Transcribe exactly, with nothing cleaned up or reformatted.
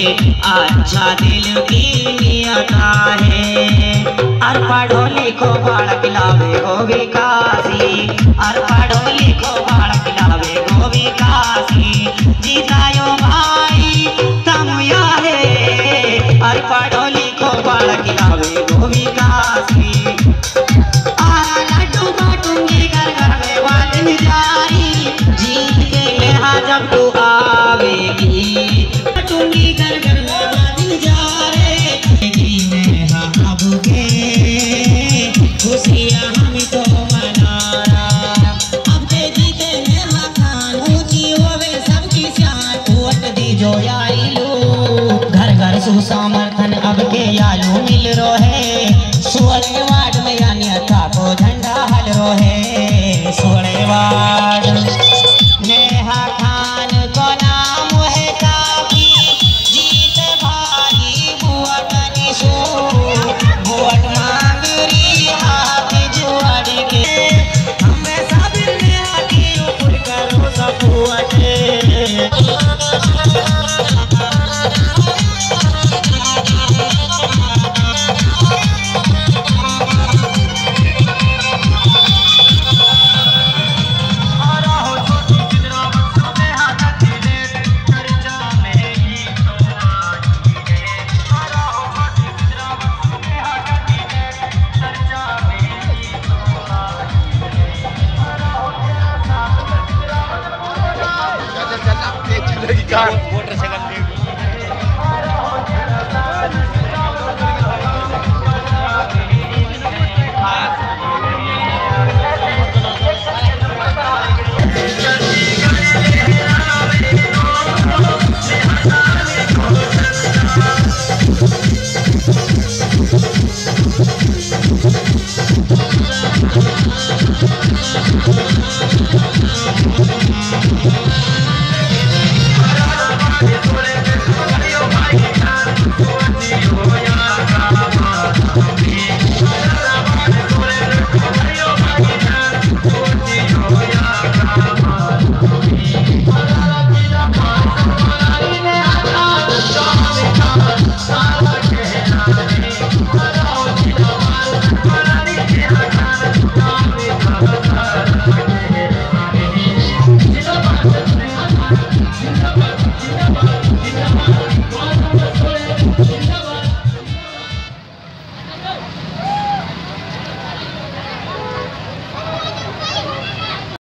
अच्छा दिल की नियत है। और पढ़ो लिखो बालक लावे गो विकासी, और पढ़ो लिखो बालक लावे गो विकासी। जीतायो भाई तुम यारे, और पढ़ो लिखो बालक लावे गो विकासी। लड्डू बाटूंगी घर घर में बांटने जाई, जीत के लेहा जब तू आवेगी। बाटूंगी घर घर में बांटने जा रे, नेहा अब के खुशियाँ हम तो मनारा। अब के जीते नेहा खान, ऊंची होवे सबकी शान। वोट दी जो आइलू, घर घर सुसमर्थन अब के आलू मिल रो है। सोलह वार्ड में अन्यथा को झंडा हल रो है। सोलह वार्ड नेहा खान को नाम है काफी, जीत भागी बुआ कनिशो। वोट मांग रही हाफिज जुआड़ी के, हमें साबिर नेहा की ऊपर करो सपोर्ट। वोटर सेकंड जिंदाबाद